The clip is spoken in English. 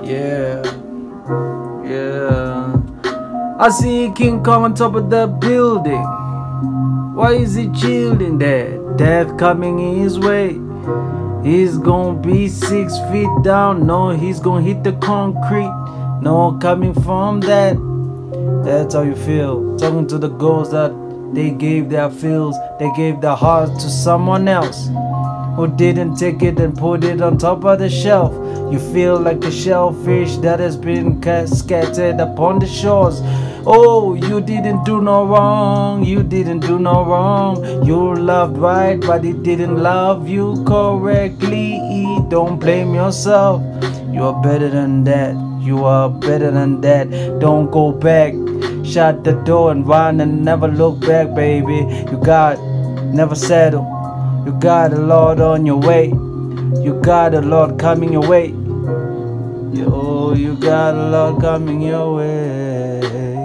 Yeah, yeah. I see King Kong on top of the building. Why is he chilling there? Death coming his way. He's gonna be 6 feet down. No, he's gonna hit the concrete. No coming from that. That's how you feel. Talking to the ghosts that they gave their feels, they gave their hearts to someone else who didn't take it and put it on top of the shelf. You feel like a shellfish that has been scattered upon the shores. Oh, you didn't do no wrong, you didn't do no wrong. You loved right, but it didn't love you correctly. Don't blame yourself, you are better than that. You are better than that. Don't go back. Shut the door and run and never look back, baby. You got, never settle. You got a lot on your way. You got a lot coming your way. Yo, you got a lot coming your way.